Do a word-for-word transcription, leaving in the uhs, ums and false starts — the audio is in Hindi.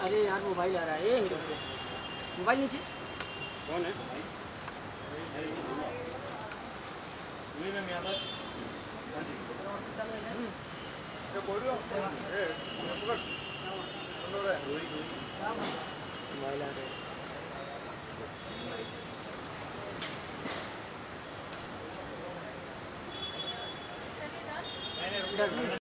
अरे यार मोबाइल आ रहा है, मोबाइल नीचे। कौन है? मोबाइल आ रहा है।